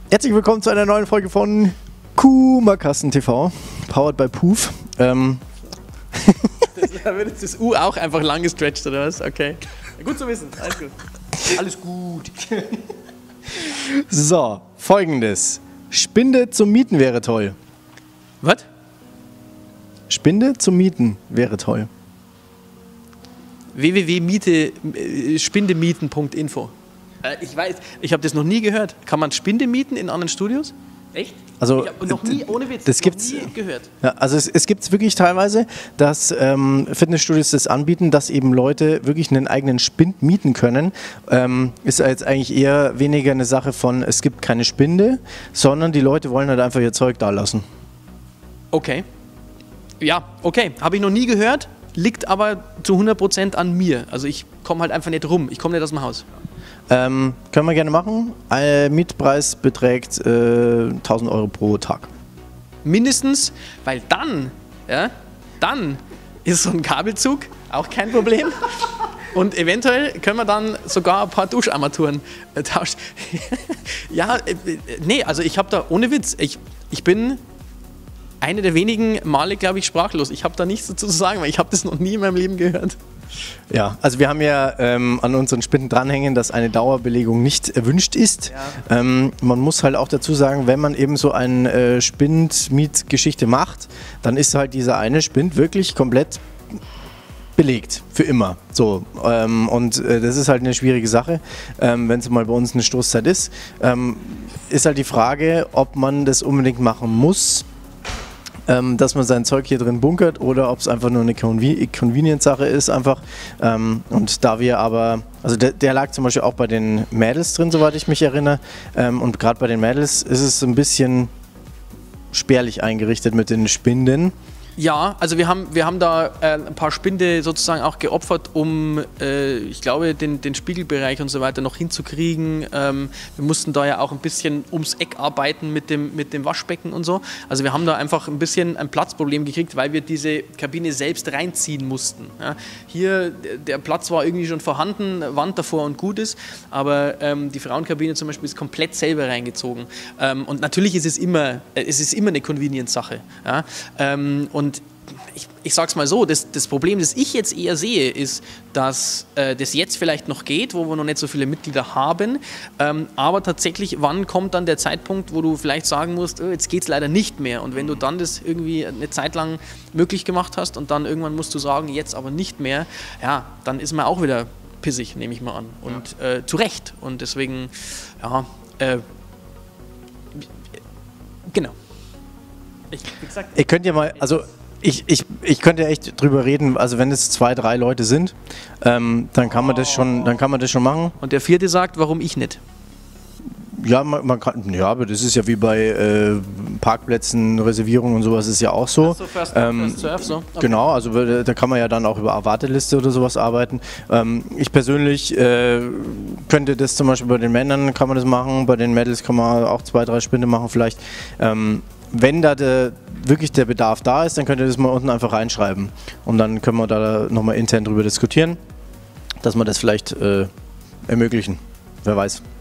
Herzlich willkommen zu einer neuen Folge von Kumakasten TV, powered by Poof. Da wird jetzt das U auch einfach lang gestretcht, oder was? Okay. Ja, gut zu wissen, alles gut. Alles gut. So, folgendes. Spinde zum Mieten wäre toll. Was? Spinde zum Mieten wäre toll. www.spindemieten.info. Ich weiß, ich habe das noch nie gehört. Kann man Spinde mieten in anderen Studios? Echt? Also, ich habe noch nie, ohne Witz, das gibt's, nie gehört. Ja, also es gibt es wirklich teilweise, dass Fitnessstudios das anbieten, dass eben Leute wirklich einen eigenen Spind mieten können. Ist jetzt eigentlich eher weniger eine Sache von, es gibt keine Spinde, sondern die Leute wollen halt einfach ihr Zeug da lassen. Okay. Ja, okay. Habe ich noch nie gehört, liegt aber zu 100% an mir. Also ich komme halt einfach nicht rum, ich komme nicht aus dem Haus. Können wir gerne machen. Mietpreis beträgt 1.000 Euro pro Tag. Mindestens, weil dann ist so ein Kabelzug auch kein Problem. Und eventuell können wir dann sogar ein paar Duscharmaturen tauschen. Ja, nee, also ich habe da, ohne Witz, ich bin eine der wenigen Male, glaube ich, sprachlos. Ich habe da nichts dazu zu sagen, weil ich habe das noch nie in meinem Leben gehört. Ja, also wir haben ja an unseren Spinden dranhängen, dass eine Dauerbelegung nicht erwünscht ist. Ja. Man muss halt auch dazu sagen, wenn man eben so eine Spind-Miet-Geschichte macht, dann ist halt dieser eine Spind wirklich komplett belegt, für immer. So, und das ist halt eine schwierige Sache, wenn es mal bei uns eine Stoßzeit ist. Ist halt die Frage, ob man das unbedingt machen muss, dass man sein Zeug hier drin bunkert oder ob es einfach nur eine Convenience-Sache ist einfach. Und da wir aber, also der lag zum Beispiel auch bei den Mädels drin, soweit ich mich erinnere. Und gerade bei den Mädels ist es ein bisschen spärlich eingerichtet mit den Spinden. Ja, also wir haben da ein paar Spinde sozusagen auch geopfert, um, ich glaube, den Spiegelbereich und so weiter noch hinzukriegen. Wir mussten da ja auch ein bisschen ums Eck arbeiten mit dem Waschbecken und so. Also wir haben da einfach ein bisschen ein Platzproblem gekriegt, weil wir diese Kabine selbst reinziehen mussten. Ja, hier, der Platz war irgendwie schon vorhanden, Wand davor und gut ist, aber die Frauenkabine zum Beispiel ist komplett selber reingezogen. Und natürlich ist es immer eine Convenience-Sache. Ja? Und ich sage es mal so, das Problem, das ich jetzt eher sehe, ist, dass das jetzt vielleicht noch geht, wo wir noch nicht so viele Mitglieder haben, aber tatsächlich, wann kommt dann der Zeitpunkt, wo du vielleicht sagen musst, jetzt geht es leider nicht mehr, und wenn du dann das irgendwie eine Zeit lang möglich gemacht hast und dann irgendwann musst du sagen, jetzt aber nicht mehr, ja, dann ist man auch wieder pissig, nehme ich mal an, und zu Recht, und deswegen, ja, genau. Wie gesagt, ihr könnt ja mal, also ich könnte ja echt drüber reden, also wenn es 2, 3 Leute sind, dann kann man das schon machen. Und der vierte sagt, warum ich nicht? Ja, man kann, ja, aber das ist ja wie bei Parkplätzen, Reservierungen und sowas ist ja auch so. So, first serve, so. Okay. Genau, also da kann man ja dann auch über Warteliste oder sowas arbeiten. Ich persönlich könnte das zum Beispiel bei den Männern kann man das machen, bei den Mädels kann man auch 2, 3 Spinde machen vielleicht. Wenn da wirklich der Bedarf da ist, dann könnt ihr das mal unten einfach reinschreiben. Und dann können wir da nochmal intern drüber diskutieren, dass wir das vielleicht ermöglichen. Wer weiß.